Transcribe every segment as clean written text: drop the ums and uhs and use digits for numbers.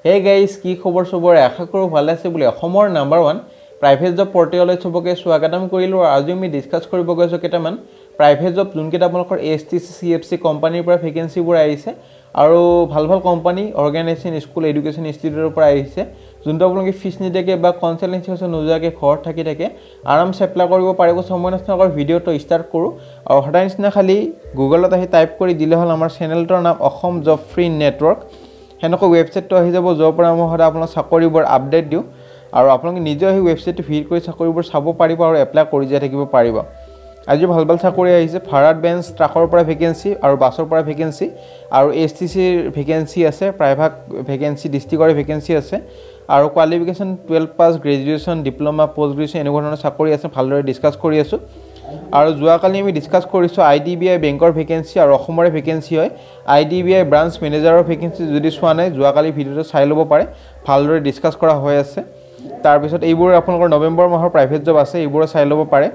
Hey guys, কি খবৰ সবৰ আশা কৰো ভালে আছে বুলি অসমৰ নাম্বাৰ 1 প্ৰাইভেট জব পৰ্টেললৈ সবকে স্বাগতম কৰিলো আৰু আজি আমি ডিসকাস কৰিব গৈছো কেটামান প্ৰাইভেট জব যোন কেটা আপোনালোকৰ এছটিসি সিএফসি কোম্পানীৰ পৰা ভ্যাকেন্সি বোৰ আহিছে আৰু ভাল ভাল কোম্পানী অৰ্গানাইজেচন স্কুল এডুকেশন ইনষ্টিটিউটৰ পৰা আহিছে যোনটো আপোনালোকে ফিস নিদেকে বা কনসালটেন্সি হৈছে নোজাকে ঘৰ থাকি থাকে আৰামছে এপ্লাই কৰিব পাৰিব সময় নষ্টকৰ ভিডিওটো ষ্টাৰ্ট কৰো আৰু হঠাৎ নিচিনা খালি গুগলত আহি টাইপ কৰি দিলে হল আমাৰ চেনেলটোৰ নাম অসম জব ফ্ৰী নেটৱৰ্ক হেনকো ওয়েবসাইট তো আহি যাব যৰ পৰা মই হৰা আপোনাক চাকৰিবোৰ আপডেট দিও আৰু আপোনালোকে নিজে এই ওয়েবসাইটটো ভিজিট কৰি চাকৰিবোৰ চাব পাৰিব আৰু এপ্লাই কৰি যাই থাকিব পাৰিব আজি ভাল ভাল চাকৰি আহিছে ভাড়াত বেঞ্চ ট্ৰাকৰ পৰা ভ্যাকেন্সি আৰু বাছৰ পৰা ভ্যাকেন্সি আৰু এছটিসি ভ্যাকেন্সি আছে প্ৰাইভেট ভ্যাকেন্সি ডিস্ট্ৰিক্টৰ ভ্যাকেন্সি আছে আৰু qualification 12 pass graduation diploma post graduation এনেকুৱা ধৰণৰ চাকৰি আছে ভালদৰে ডিসকাস কৰি আছো আৰু যোৱাকালি আমি ডিসকাস কৰিছো আইডিবিআই বেংকৰ ভ্যাকেন্সি আৰু অসমৰে ভ্যাকেন্সি হয় আইডিবিআই ব্ৰাঞ্চ মেনেজাৰৰ ভ্যাকেন্সি যদি চোৱা নাই যোৱাকালি ভিডিওটো চাই ল'ব পাৰে ভালদৰে ডিসকাস কৰা হৈ আছে তাৰ পিছত এইবোৰ আপোনালোকৰ নৱেম্বৰ মাহৰ প্ৰাইভেট জব আছে এইবোৰ চাই ল'ব পাৰে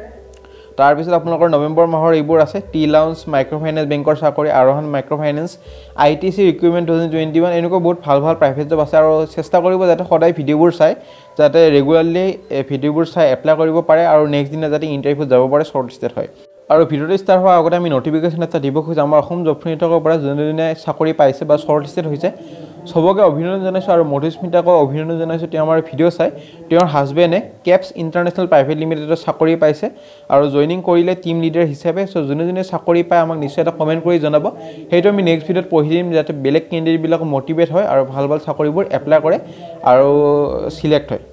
তাৰ পিছত আপোনালোকৰ নৱেম্বৰ মাহৰ এইবোৰ আছে টি লাউন্স মাইক্ৰ ফাইনান্স বেংকৰ চাকৰি আৰোহণ মাইক্ৰ ফাইনান্স আইটিসি ৰিক্ৰুটমেন্ট 2021 এনেকুৱা বহুত ভাল ভাল প্ৰাইভেট জব আছে আৰু চেষ্টা কৰিব যাতে সদায় ভিডিওবোৰ চাই যাতে ৰেগুলাৰলি ভিডিওবোৰ চাই এপ্লাই কৰিব পাৰে আৰু নেক্সট দিনা যাতে ইন্টাৰভিউ যাব পাৰে শৰ্ট লিস্টেড হয় আৰু ভিডিওটো ষ্টাৰ্ট হোৱাৰ আগতে আমি নটিফিকেশন এটা দিব খুজ আমাৰ অসম জব ফ্ৰী নেটৱৰ্কৰ পৰা যোনজনে চাকৰি পাইছে বা শৰ্ট লিস্টেড হৈছে সবকে অভিনন্দন জনাইছো আৰু মধুস্মিতাক অভিনন্দন জনাইছো তেওঁ আমাৰ ভিডিও চাই তেওঁৰ হাজবেণ্ডে কেপছ ইন্টাৰনেশ্যনেল প্ৰাইভেট লিমিটেডৰ চাকৰি পাইছে আৰু জয়েনিং কৰিলে টিম লিডাৰ হিচাপে সো যোনে চাকৰি পায় আমাক নিশ্চয় এটা কমেন্ট কৰি জনাব হেইটো আমি নেক্সট ভিডিওত পঢ়ি দিম যাতে বেলেগ ক্যান্ডিডেট বিলাক মোটিভেট হয় আৰু ভাল ভাল চাকৰিবোৰ এপ্লাই কৰে আৰু সিলেক্ট হয়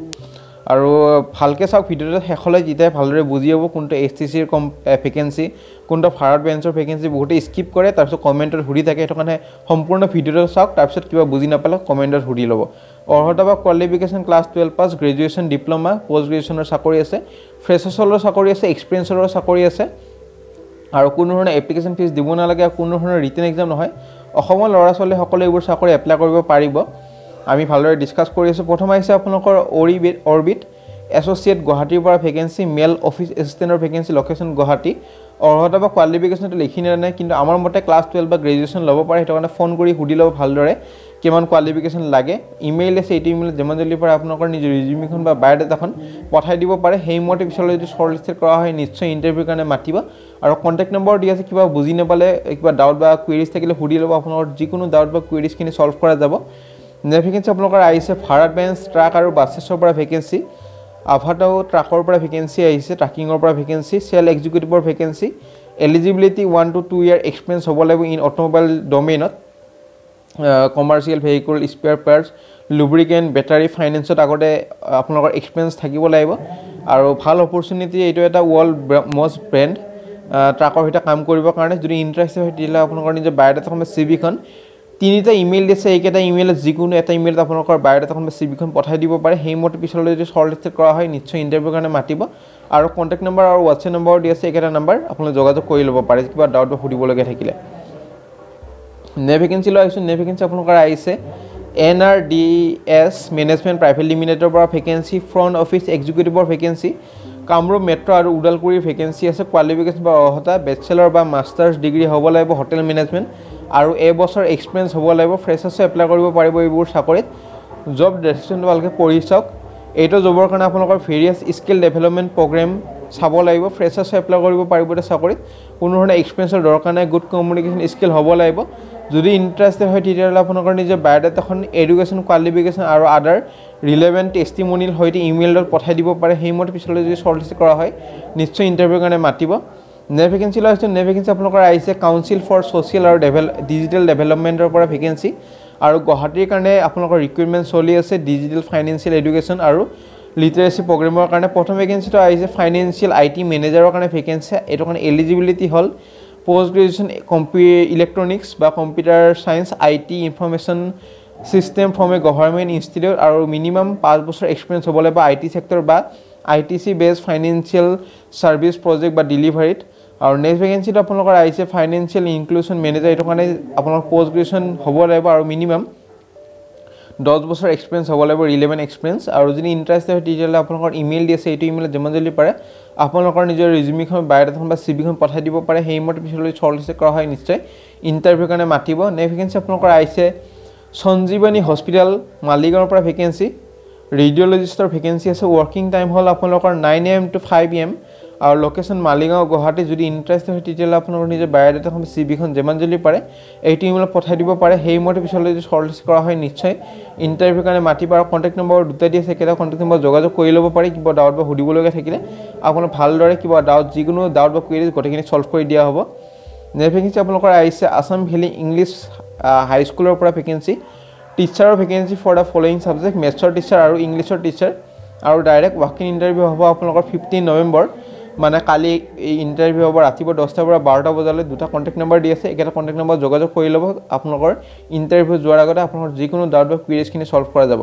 আৰু ভালকে চাওক ভিডিওটো হেখলৈ জিতাই ভালদৰে বুজি হ'ব কোনটো এছটিসিৰ ভ্যাকেন্সি কোনটো ভাৰত বেঞ্চৰ ভ্যাকেন্সি বহুতে স্কিপ কৰে তাৰ পিছত কমেন্টত হুৰি থাকে এটো কাৰণে সম্পূৰ্ণ ভিডিওটো চাওক তাৰ পিছত কিবা বুজি নাপালে কমেন্টত হুৰি ল'ব অৰ্হতা qualification class 12 pass graduation diploma post গ্ৰেজুৱেচনৰ চাকৰি আছে ফ্ৰেছাৰ্ছৰ চাকৰি আছে এক্সপেৰিয়েন্সৰ চাকৰি আছে আৰু কোনো ধৰণৰ এপ্লিকেশন ফিস দিব নালাগে কোনো ধৰণৰ ৰিটেন এক্সাম নহয় অসমৰ লৰা ছোৱালী সকলে এইবোৰ চাকৰি এপ্লাই কৰিব পাৰিব আমি ভালদৰে ডিসকাস কৰি আছো প্ৰথম আহিছে আপোনালোকৰ অৰবিট এছ'চিয়েট গুৱাহাটীৰ পৰা ভ্যাকেন্সি মেল অফিস এছিষ্টেণ্টৰ ভ্যাকেন্সি লোকেশন গুৱাহাটী অৰ্হতা বা কোৱালিফিকেশনটো লিখি নাই কিন্তু আমাৰ মতে ক্লাস 12 বা গ্ৰেজুৱেচন ল'ব পাৰে হেটো কাৰণে ফোন কৰি হুডি ল'ব ভালদৰে কিমান কোৱালিফিকেশন লাগে ইমেইল আছে এইটো ইমেইল যেমান জলদি পাৰে আপোনালোকৰ নিজৰ ৰিজিউমিখন বা বায়োডাটাখন পঠাই দিব পাৰে হেই মতে পিছলৈ যদি শৰ্ট লিস্টেড কৰা হয় নিশ্চয় ইন্টাৰভিউ কাৰণে মাতিব আৰু কন্টাক্ট নম্বৰ দি আছে কিবা বুজি নাপালে কিবা ডাউট বা কুৱেৰিজ থাকিলে হুডি ল'ব আপোনালোকৰ যিকোনো ডাউট বা কুৱেৰিজ খিনি সলভ কৰা যাব ভ্যাকেন্সি আপোনালোকৰ আহিছে ভাৰত বেঞ্চ ট্ৰাক আৰু বাছৰ পৰা ভ্যাকেন্সি আভাটাও ট্ৰাকৰ পৰা ভ্যাকেন্সি আহিছে ট্ৰাকিংৰ পৰা ভ্যাকেন্সি সেল এক্সিকিউটিভৰ vacancy eligibility 1 to 2 year experience হ'ব লাগিব ইন অটোমোবাইল ডমেইনত commercial vehicle spare parts lubricant battery ফাইনেন্সত আগতে আপোনালোকৰ এক্সপেৰিয়েন্স থাকিব লাগিব আৰু ভাল অপৰচুনিটি এইটো এটা ওয়াৰ্ল্ড মোষ্ট ব্ৰ্যান্ড ট্ৰাকৰ হিতা কাম কৰিবৰ কাৰণে যদি ইন্টাৰেস্টেড হয় দিলে আপোনালোকৰ নিজৰ বায়োডাটাখন বা সিভিখন তিনিটা ইমেইল দিছে এইকেটা ইমেইলত যিকোনো এটা ইমেইলত আপোনালোকৰ বায়োডাটাখন বা সিভিখন পঠাই দিব পাৰে হেই মতে পিছলৈ যদি শৰ্ট লিস্টেড কৰা হয় নিশ্চয় ইন্টাৰভিউ কাৰণে মাতিব আৰু কন্টাক্ট নম্বৰ আৰু WhatsApp নম্বৰ দি আছে এইকেটা নম্বৰ আপোনালোকে যোগাযোগ কৰি ল'ব পাৰে কিবা ডাউট বা সুধিব লগা থাকিলে ভ্যাকেন্সি লৈ আহিছো ভ্যাকেন্সি আপোনালোকৰ আহিছে NRDS মেনেজমেন্ট প্ৰাইভেট লিমিটেডৰ পৰা ভ্যাকেন্সি ফ্ৰন্ট অফিস এক্সিকিউটিভৰ ভ্যাকেন্সি কামৰূপ মেট্ৰ আৰু উদালগুৰিৰ ভ্যাকেন্সি আছে কোৱালিফিকেশন বা অৰ্হতা বেচেলৰ বা মাষ্টাৰ্ছ ডিগ্ৰী হ'ব লাগিব হোটেল মেনেজমেন্ট আৰু এবছৰ এক্সপেৰিয়েন্স হ'ব লাগিব ফ্ৰেছাৰ্ছ এপ্লাই কৰিব পাৰিব এইবোৰ চাকৰিত জব ডেসক্ৰিপচনটো ভালকে পঢ়ি চাওক এইটো জবৰ কাৰণে আপোনালোকৰ ভেৰিয়াছ স্কিল ডেভেলপমেন্ট প্ৰগ্ৰাম চাব লাগিব ফ্ৰেছাৰ্ছ এপ্লাই কৰিব পাৰিব এটা চাকৰিত কোনো ধৰণৰ এক্সপেৰিয়েন্সৰ দৰকাৰ নাই গুড কমিউনিকেশন স্কিল হ'ব লাগিব যদি ইন্টাৰেস্টেড হয় তেতিয়াহ'লে আপোনালোকৰ নিজৰ বায়োডাটাখন এডুকেশন কোৱালিফিকেশন আৰু আদাৰ ৰিলেভেন্ট টেষ্টিমনিয়েল হৈতে ইমেইলত পঠাই দিব পাৰে হেইমতে পিছলৈ যদি শৰ্ট লিস্ট কৰা হয় নিশ্চয় ইন্টাৰভিউ কাৰণে মাতিব ভ্যাকেন্সি লৈ আহিছে ভ্যাকেন্সি আপোনালোকৰ আহিছে কাউন্সিল ফৰ সোশ্যাল আৰু ডিজিটেল ডেভেলপমেন্টৰ পৰা ভ্যাকেন্সি আৰু গুৱাহাটীৰ কাৰণে আপোনালোকৰ ৰিক্ৰুটমেন্ট চলি আছে ডিজিটেল ফাইনেন্সিয়েল এডুকেশন আৰু লিটাৰেসি প্ৰগ্ৰামৰ কাৰণে প্ৰথম ভ্যাকেন্সিটো আহিছে ফাইনেন্সিয়েল আইটি মেনেজাৰৰ কাৰণে ভ্যাকেন্সি এটো কাৰণে এলিজিবিলিটি হল পোষ্ট গ্ৰেজুৱেচন ইলেক্ট্ৰনিক্স বা computer science IT information system from a government institute আৰু মিনিমাম 5 বছৰ এক্সপেৰিয়েন্স হ'ব লাগিব আইটি সেক্টৰ বা ITC base financial service project বা ডেলিভাৰীত আৰু নেক্সট ভ্যাকেন্সিটো আপোনালোকৰ আহিছে ফাইনেন্সিয়েল ইনক্লুজন মেনেজাৰ এটো কাৰণে আপোনালোকৰ পোষ্ট গ্ৰেজুৱেচন হ'ব লাগিব আৰু মিনিমাম 10 বছৰ এক্সপেৰিয়েন্স হ'ব লাগিব ৰিলেভেন্ট এক্সপেৰিয়েন্স আৰু যদি ইন্টাৰেস্টেড হয় তেতিয়াহ'লে আপোনালোকৰ ইমেইল দি আছে এইটো ইমেইলত যেমান জলদি পাৰে আপোনালোকৰ নিজৰ ৰিজিউমিখন বায়োডাটাখন বা সিভিখন পঠাই দিব পাৰে হেইমতে পিছলৈ শৰ্ট লিস্ট কৰা হয় নিশ্চয় ইন্টাৰভিউ কাৰণে মাতিব নেক্সট ভ্যাকেন্সি আপোনালোকৰ আহিছে সঞ্জীৱনী হস্পিটেল মালিগাঁৱৰ পৰা ভেকেঞ্চি ৰেডিঅ'লজিষ্টৰ ভেকেঞ্চি আছে ৱৰ্কিং টাইম হ'ল আপোনালোকৰ 9 AM to 5 PM আৰু লোকেশ্যন মালিগাঁও গুৱাহাটী যদি ইণ্টাৰেষ্টেড হয় তেতিয়াহ'লে আপোনালোকৰ নিজৰ বায়'ডাটাখন চিভিখন যিমান জলদি পাৰে এইটো ইমেইলত পঠাই দিব পাৰে সেইমতে পিছলৈ যদি শ্বৰ্টলিষ্ট কৰা হয় নিশ্চয় ইণ্টাৰভিউৰ কাৰণে মাতিব আৰু কণ্টেক্ট নম্বৰ দুটা দি আছে কেইটা কণ্টেক্ট নম্বৰ যোগাযোগ কৰি ল'ব পাৰি কিবা ডাউট বা সুধিবলগীয়া থাকিলে আপোনাক ভালদৰে কিবা ডাউট যিকোনো ডাউট বা কুৱেৰিজ গোটেইখিনি সলভ কৰি দিয়া হ'ব নেক্সট ভেকেঞ্চি আপোনালোকৰ আহিছে আছাম ভেলী ইংলিছ হাইস্কুলৰ পৰা ভেকেঞ্চি টিচাৰৰ vacancy for the following subject মেথছৰ টিচাৰ আৰু ইংলিছৰ টিচাৰ আৰু ডাইৰেক্ট ৱাক ইন ইণ্টাৰভিউ হ'ব আপোনালোকৰ 15 নৱেম্বৰ মানে কালি এই ইণ্টাৰভিউ হ'ব ৰাতিপুৱা 10টাৰ পৰা 12টা বজালৈ দুটা কণ্টেক্ট নম্বৰ দি আছে একেটা কণ্টেক্ট নম্বৰ যোগাযোগ কৰি ল'ব আপোনালোকৰ ইণ্টাৰভিউ যোৱাৰ আগতে আপোনালোকৰ যিকোনো ডাউট বা কুৱেৰিজখিনি সলভ কৰা যাব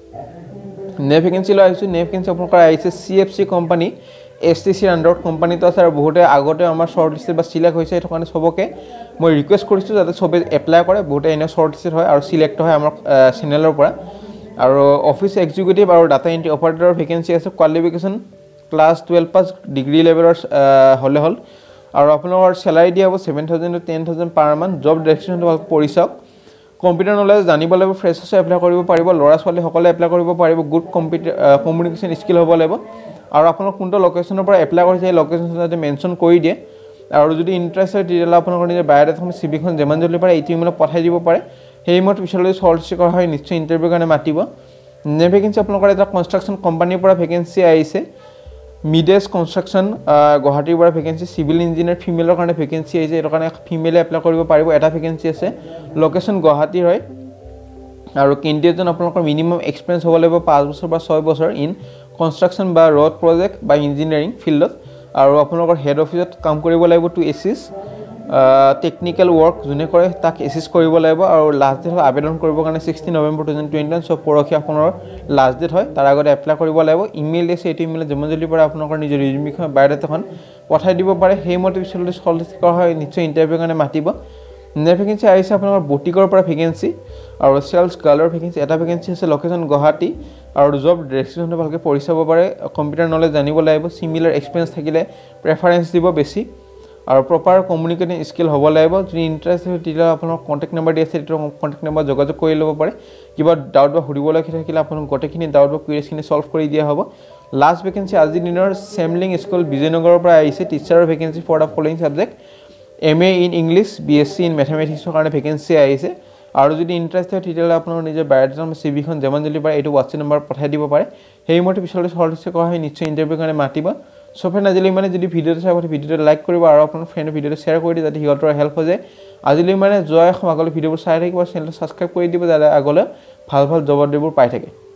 নেক্সট ভেকেঞ্চি লৈ আহিছোঁ নেক্সট ভেকেঞ্চি আপোনালোকৰ আহিছে CFC কোম্পানী STCৰ আণ্ডাৰত কোম্পানীটো আছে আৰু বহুতে আগতে আমাৰ শ্বৰ্ট লিষ্টত বা চিলেক্ট হৈছে সেইটো কাৰণে সবকে মই ৰিকুৱেষ্ট কৰিছোঁ যাতে সবে এপ্লাই কৰে বহুতে এনে শ্বৰ্ট লিষ্টত হয় আৰু চিলেক্ট হয় আমাৰ চেনেলৰ পৰা আৰু অফিচ এক্সিকিউটিভ আৰু ডাটা এন্ট্ৰি অপাৰেটৰৰ ভেকেঞ্চি আছে কোৱালিফিকেশ্যন ক্লাছ 12 পাছ ডিগ্ৰী লেভেলৰ হ'লে হ'ল আৰু আপোনালোকৰ চেলাৰি দিয়া হ'ব 7,000 to 10,000 পাৰ মান্থ জব ডেস্ক্ৰিপশ্যনটো ভালকৈ পঢ়ি চাওক কম্পিউটাৰ নলেজ জানিব লাগিব ফ্ৰেছাৰ্ছে এপ্লাই কৰিব পাৰিব ল'ৰা ছোৱালী সকলে এপ্লাই কৰিব পাৰিব গুড কমিউনিকেশ্যন স্কিল হ'ব লাগিব আৰু আপোনালোক কোনটো লোকেশ্যনৰ পৰা এপ্লাই কৰিছে সেই লোকেশ্যনটো যাতে মেনশ্যন কৰি দিয়ে আৰু যদি ইণ্টাৰেষ্ট হয় তেতিয়াহ'লে আপোনালোকৰ নিজৰ বায়'ডাটাখন চিভিখন যিমান জলদি পাৰে এইটো ইমেইলত পঠাই দিব পাৰে সেই মতে পিছলৈ শ্বৰ্টলিষ্ট কৰা হয় নিশ্চয় ইণ্টাৰভিউৰ কাৰণে মাতিব নেক্সট ভেকেঞ্চি আপোনালোকৰ এটা কনষ্ট্ৰাকশ্যন কোম্পানীৰ পৰা ভেকেঞ্চি আহিছে মিডেছ কনষ্ট্ৰাকশ্যন গুৱাহাটীৰ পৰা ভেকেঞ্চি চিভিল ইঞ্জিনিয়াৰ ফিমেলৰ কাৰণে ভেকেঞ্চি আহিছে এইটো কাৰণে ফিমেলে এপ্লাই কৰিব পাৰিব এটা ভেকেঞ্চি আছে লোকেশ্যন গুৱাহাটীৰ হয় আৰু কেণ্ডিডেটজন আপোনালোকৰ মিনিমাম এক্সপিৰিয়েঞ্চ হ'ব লাগিব 5 বছৰ বা 6 বছৰ ইন কনষ্ট্ৰাকশ্যন বা ৰড প্ৰজেক্ট বা ইঞ্জিনিয়াৰিং ফিল্ডত আৰু আপোনালোকৰ হেড অফিচত কাম কৰিব লাগিব টু এচিছ টেকনিকেল ৱৰ্ক যোনে কৰে তাক এচিছ কৰিব লাগিব আৰু লাষ্ট ডেট আবেদন কৰিবৰ কাৰণে 16 নৱেম্বৰ 2021 সব পৰহি আপোনাৰ লাষ্ট ডেট হয় তাৰ আগতে এপ্লাই কৰিব লাগিব ইমেইল আছে এইটো ইমেইলত যিমান জলদি পাৰে আপোনালোকৰ নিজৰ ৰিজিউমিখন বায়'ডাটাখন পঠাই দিব পাৰে সেইমতে পিছলৈ শ্বৰ্টলিষ্ট কৰা হয় নিশ্চয় ইণ্টাৰভিউৰ কাৰণে মাতিব নেক্সট ভেকেঞ্চি আহিছে আপোনালোকৰ বুটিকৰ পৰা ভেকেঞ্চি আৰু চেলছ গাৰ্লৰ ভেকেঞ্চি এটা ভেকেঞ্চি আছে লোকেশ্যন গুৱাহাটী আৰু জব ডেস্ক্ৰিপশ্যনটো ভালকৈ পঢ়ি চাব পাৰে কম্পিউটাৰ নলেজ জানিব লাগিব চিমিলাৰ এক্সপিৰিয়েঞ্চ থাকিলে প্ৰেফাৰেঞ্চ দিব বেছি আৰু প্ৰপাৰ কমিউনিকেশ্যন স্কিল হ'ব লাগিব যদি ইণ্টাৰেষ্ট হয় তেতিয়াহ'লে আপোনালোকৰ কণ্টেক্ট নম্বৰ দি আছে সেইটো কণ্টেক্ট নম্বৰ যোগাযোগ কৰি ল'ব পাৰে কিবা ডাউট বা সুধিবলগীয়া থাকিলে আপোনালোক গোটেইখিনি ডাউট বা কুৱেৰিজখিনি সলভ কৰি দিয়া হ'ব লাষ্ট ভেকেঞ্চি আজিৰ দিনৰ চেমলিং স্কুল বিজয়নগৰৰ পৰা আহিছে টিচাৰৰ vacancy for the following subject MA in English BSc in মেথামেটিক্সৰ কাৰণে ভেকেঞ্চি আহিছে আৰু যদি ইণ্টাৰেষ্ট হয় তেতিয়াহ'লে আপোনালোকৰ নিজৰ বায়'ডাটা চিভিখন যিমান জলদি পাৰে এইটো হোৱাটছএপ নম্বৰ পঠাই দিব পাৰে সেইমতে পিছলৈ শ্বৰ্টলিষ্ট কৰা হয় নিশ্চয় ইণ্টাৰভিউৰ কাৰণে মাতিব সফে নাজিলে মানে যদি ভিডিঅ'টো চাই ভিডিঅ'টো লাইক কৰিব আৰু আপোনাৰ ফ্ৰেণ্ডৰ ভিডিঅ'টো শ্বেয়াৰ কৰি দিয়ে যাতে সিহঁতৰ হেল্প হৈ যায় আজিলৈ মানে যোৱা আগলৈ ভিডিঅ'বোৰ চাই থাকিব চেনেলটো ছাবস্ক্ৰাইব কৰি দিব যাতে আগলৈ ভাল ভাল জব আপডেটবোৰ পাই থাকে